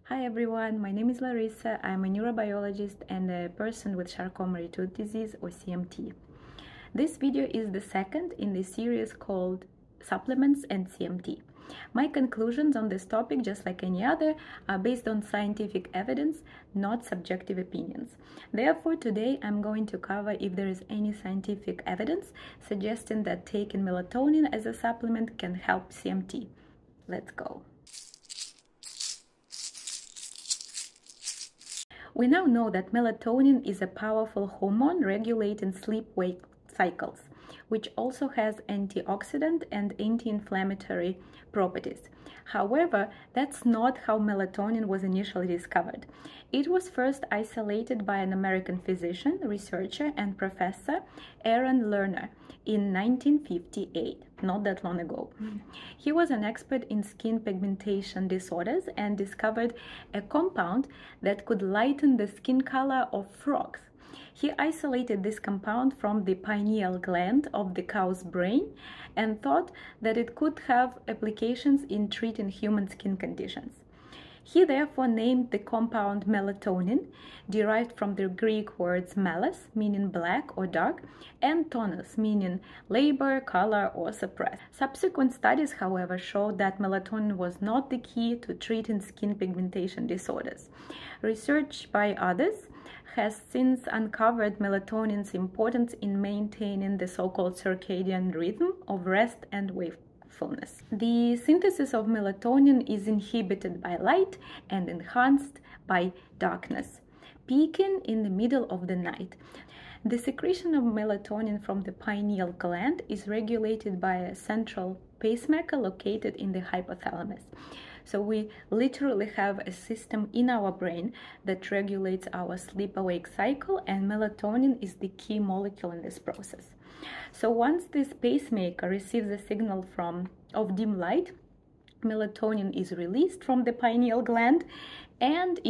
Hi everyone, my name is Larissa. I'm a neurobiologist and a person with Charcot-Marie-Tooth disease or CMT. This video is the second in the series called Supplements and CMT. My conclusions on this topic, just like any other, are based on scientific evidence, not subjective opinions. Therefore, today I'm going to cover if there is any scientific evidence suggesting that taking melatonin as a supplement can help CMT. Let's go. We now know that melatonin is a powerful hormone regulating sleep-wake cycles, which also has antioxidant and anti-inflammatory properties. However, that's not how melatonin was initially discovered. It was first isolated by an American physician, researcher, and professor, Aaron Lerner, in 1958, not that long ago. He was an expert in skin pigmentation disorders and discovered a compound that could lighten the skin color of frogs. He isolated this compound from the pineal gland of the cow's brain and thought that it could have applications in treating human skin conditions. He therefore named the compound melatonin, derived from the Greek words melas, meaning black or dark, and tonus, meaning labor, color, or suppress. Subsequent studies, however, showed that melatonin was not the key to treating skin pigmentation disorders. Research by others has since uncovered melatonin's importance in maintaining the so-called circadian rhythm of rest and wakefulness. The synthesis of melatonin is inhibited by light and enhanced by darkness, peaking in the middle of the night. The secretion of melatonin from the pineal gland is regulated by a central pacemaker located in the hypothalamus. So we literally have a system in our brain that regulates our sleep-awake cycle, and melatonin is the key molecule in this process. So once this pacemaker receives a signal of dim light, melatonin is released from the pineal gland and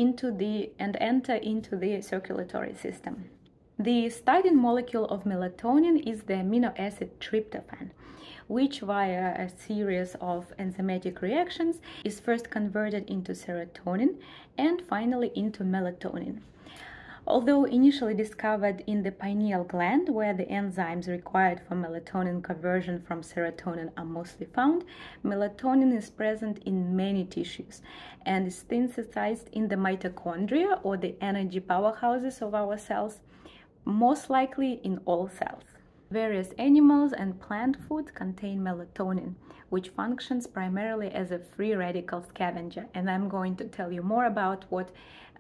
enter into the circulatory system. The starting molecule of melatonin is the amino acid tryptophan, which via a series of enzymatic reactions is first converted into serotonin and finally into melatonin. Although initially discovered in the pineal gland, where the enzymes required for melatonin conversion from serotonin are mostly found, melatonin is present in many tissues and is synthesized in the mitochondria, or the energy powerhouses of our cells, most likely in all cells. Various animals and plant foods contain melatonin, which functions primarily as a free radical scavenger. And I'm going to tell you more about what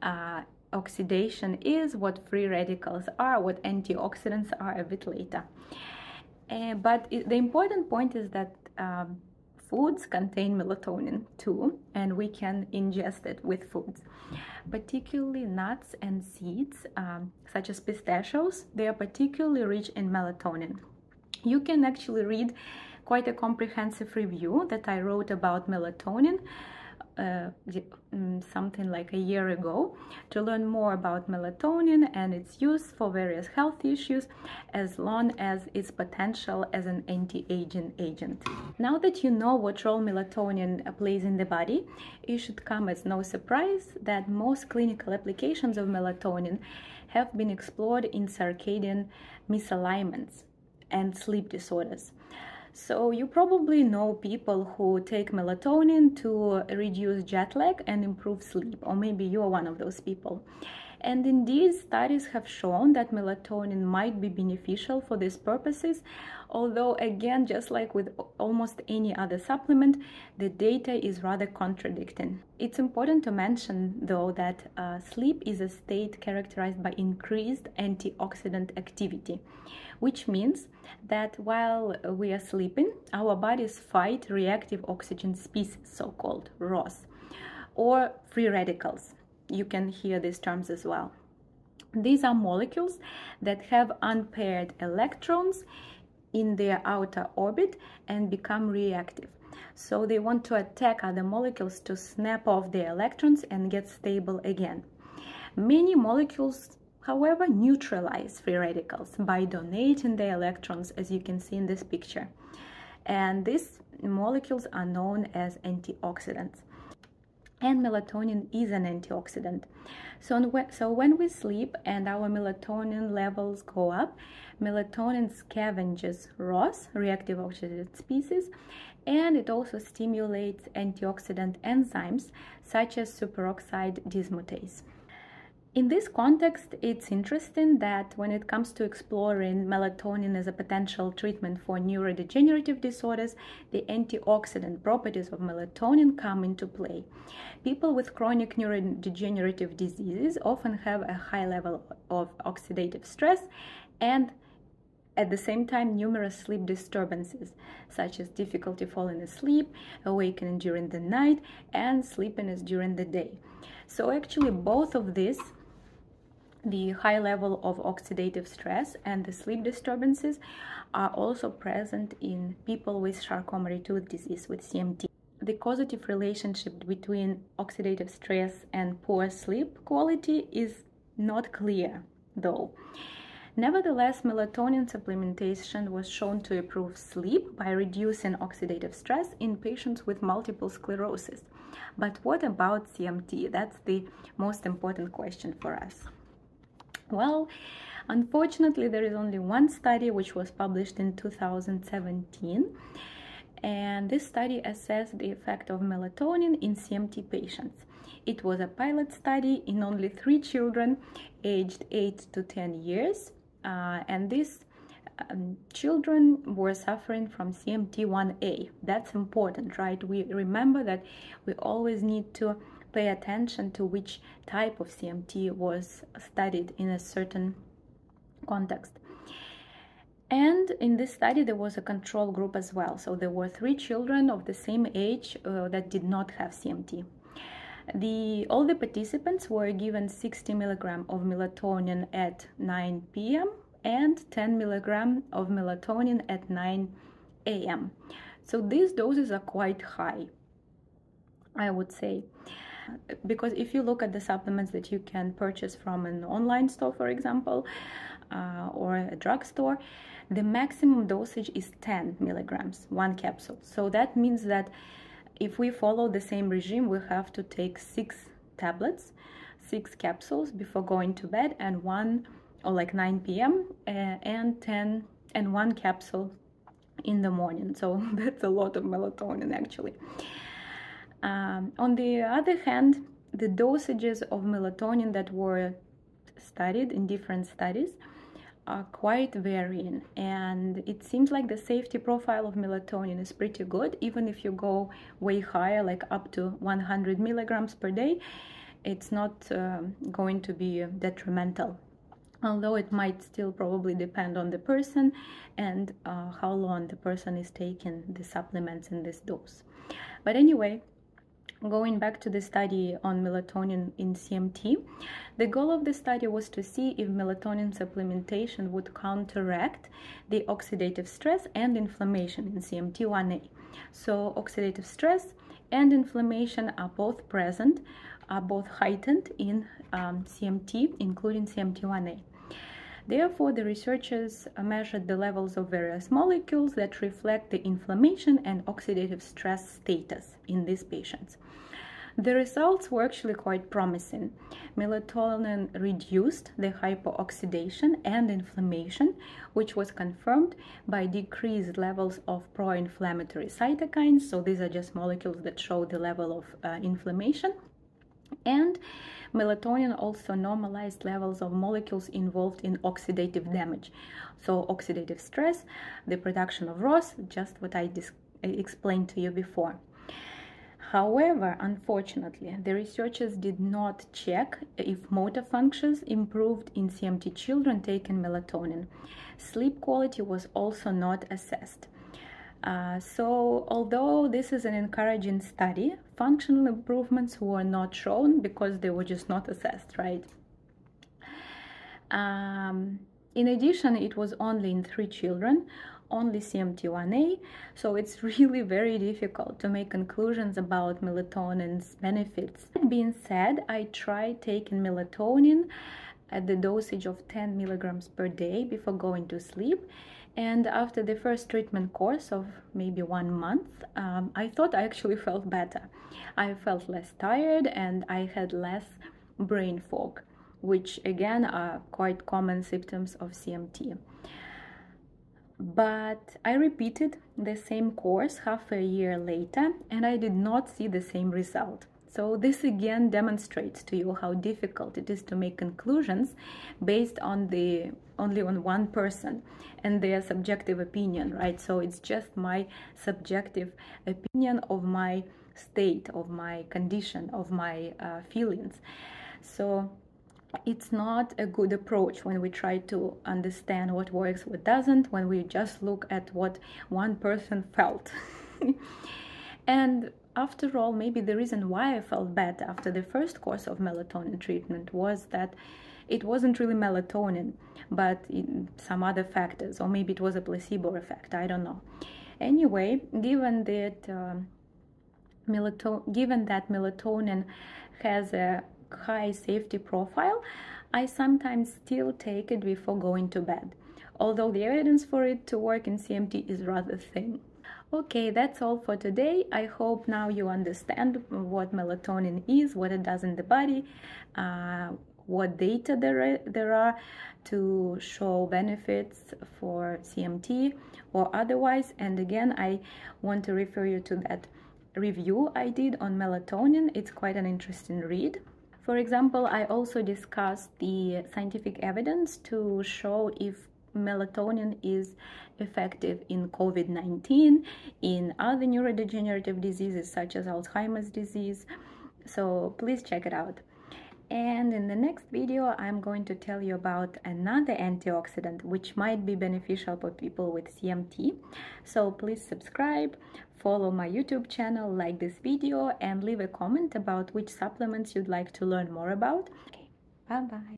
oxidation is, what free radicals are, what antioxidants are a bit later. But the important point is that foods contain melatonin too, and we can ingest it with foods. Particularly nuts and seeds, such as pistachios, they are particularly rich in melatonin. You can actually read quite a comprehensive review that I wrote about melatonin something like a year ago, to learn more about melatonin and its use for various health issues, as long as its potential as an anti-aging agent. Now that you know what role melatonin plays in the body, it should come as no surprise that most clinical applications of melatonin have been explored in circadian misalignments and sleep disorders. So you probably know people who take melatonin to reduce jet lag and improve sleep, or maybe you are one of those people. And indeed, studies have shown that melatonin might be beneficial for these purposes, although again, just like with almost any other supplement, the data is rather contradicting. It's important to mention, though, that sleep is a state characterized by increased antioxidant activity, which means that while we are sleeping, our bodies fight reactive oxygen species, so-called ROS, or free radicals. You can hear these terms as well. These are molecules that have unpaired electrons in their outer orbit and become reactive. So they want to attack other molecules to snap off the electrons and get stable again. Many molecules, however, neutralize free radicals by donating the electrons, as you can see in this picture. And these molecules are known as antioxidants. and melatonin is an antioxidant. So when we sleep and our melatonin levels go up, melatonin scavenges ROS, reactive oxygen species, and it also stimulates antioxidant enzymes such as superoxide dismutase. In this context, it's interesting that when it comes to exploring melatonin as a potential treatment for neurodegenerative disorders, the antioxidant properties of melatonin come into play. People with chronic neurodegenerative diseases often have a high level of oxidative stress and at the same time numerous sleep disturbances such as difficulty falling asleep, awakening during the night, and sleepiness during the day. So actually both of these, the high level of oxidative stress and the sleep disturbances, are also present in people with Charcot-Marie-Tooth disease, with CMT. The causative relationship between oxidative stress and poor sleep quality is not clear, though. Nevertheless, melatonin supplementation was shown to improve sleep by reducing oxidative stress in patients with multiple sclerosis. But what about CMT? That's the most important question for us. Well, unfortunately, there is only one study which was published in 2017, and this study assessed the effect of melatonin in CMT patients. It was a pilot study in only 3 children aged 8 to 10 years, and these children were suffering from CMT1A. That's important, right? We remember that we always need to pay attention to which type of CMT was studied in a certain context. And in this study there was a control group as well, so there were 3 children of the same age that did not have CMT. All the participants were given 60 milligrams of melatonin at 9 p.m. and 10 milligrams of melatonin at 9 a.m. So these doses are quite high, I would say, because if you look at the supplements that you can purchase from an online store, for example, or a drugstore, the maximum dosage is 10 milligrams, 1 capsule. So that means that if we follow the same regime, we have to take 6 tablets, 6 capsules before going to bed, and 1 or like 9 p.m. and 1 capsule in the morning. So that's a lot of melatonin actually. On the other hand, the dosages of melatonin that were studied in different studies are quite varying, and it seems like the safety profile of melatonin is pretty good. Even if you go way higher, like up to 100 milligrams per day, it's not going to be detrimental, although it might still probably depend on the person and how long the person is taking the supplements in this dose. But anyway, going back to the study on melatonin in CMT, the goal of the study was to see if melatonin supplementation would counteract the oxidative stress and inflammation in CMT1A. So oxidative stress and inflammation are both present, are both heightened in CMT, including CMT1A. Therefore, the researchers measured the levels of various molecules that reflect the inflammation and oxidative stress status in these patients. The results were actually quite promising. Melatonin reduced the hypooxidation and inflammation, which was confirmed by decreased levels of pro-inflammatory cytokines. So these are just molecules that show the level of inflammation. And melatonin also normalized levels of molecules involved in oxidative damage. So oxidative stress, the production of ROS, just what I explained to you before. However, unfortunately, the researchers did not check if motor functions improved in CMT children taking melatonin. Sleep quality was also not assessed. So although this is an encouraging study, functional improvements were not shown because they were just not assessed, right? In addition, it was only in 3 children, only CMT1A, so it's really very difficult to make conclusions about melatonin's benefits. That being said, I tried taking melatonin at the dosage of 10 milligrams per day before going to sleep, And after the first treatment course of maybe 1 month, I thought I actually felt better. I felt less tired and I had less brain fog, which again are quite common symptoms of CMT. But I repeated the same course half a year later and I did not see the same result. So this again demonstrates to you how difficult it is to make conclusions based on only on one person and their subjective opinion, right? So it's just my subjective opinion of my state, of my condition, of my feelings. So it's not a good approach when we try to understand what works, what doesn't, when we just look at what one person felt. And after all, maybe the reason why I felt bad after the first course of melatonin treatment was that it wasn't really melatonin, but some other factors, or maybe it was a placebo effect, I don't know. Anyway, given that melatonin has a high safety profile, I sometimes still take it before going to bed, although the evidence for it to work in CMT is rather thin. Okay, that's all for today. I hope now you understand what melatonin is, what it does in the body, what data there are to show benefits for CMT or otherwise. And again, I want to refer you to that review I did on melatonin. It's quite an interesting read. For example, I also discussed the scientific evidence to show if melatonin is effective in COVID-19, in other neurodegenerative diseases such as Alzheimer's disease. So please check it out. And in the next video, I'm going to tell you about another antioxidant which might be beneficial for people with CMT. So please subscribe, follow my YouTube channel, like this video, and leave a comment about which supplements you'd like to learn more about. Okay, bye-bye.